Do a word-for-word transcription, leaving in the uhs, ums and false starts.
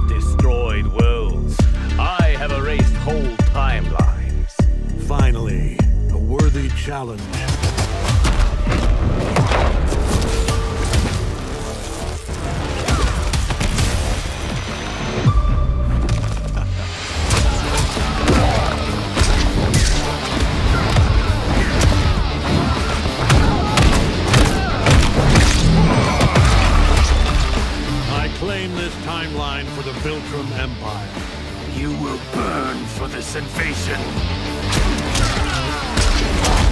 destroyed worlds. I have erased whole timelines. Finally, a worthy challenge. Claim this timeline for the Viltrum Empire. You will burn for this invasion.